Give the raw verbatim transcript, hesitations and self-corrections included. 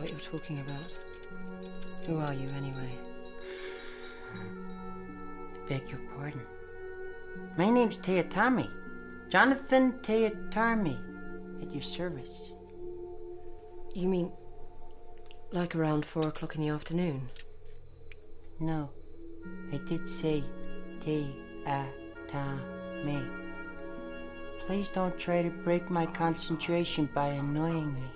what you're talking about. Who are you, anyway? I beg your pardon. My name's Teatime. Jonathan Teatime. At your service. You mean like around four o'clock in the afternoon? No, I did say Teatime. Please don't try to break my concentration by annoying me.